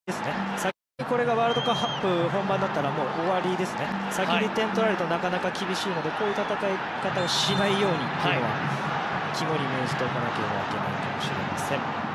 ですね。先にこれがワールドカップ本番だったらもう終わりですね。先に点取られるとなかなか厳しいので、こういう戦い方をしないようにっていうのは肝に銘じておかなければいけないかもしれません。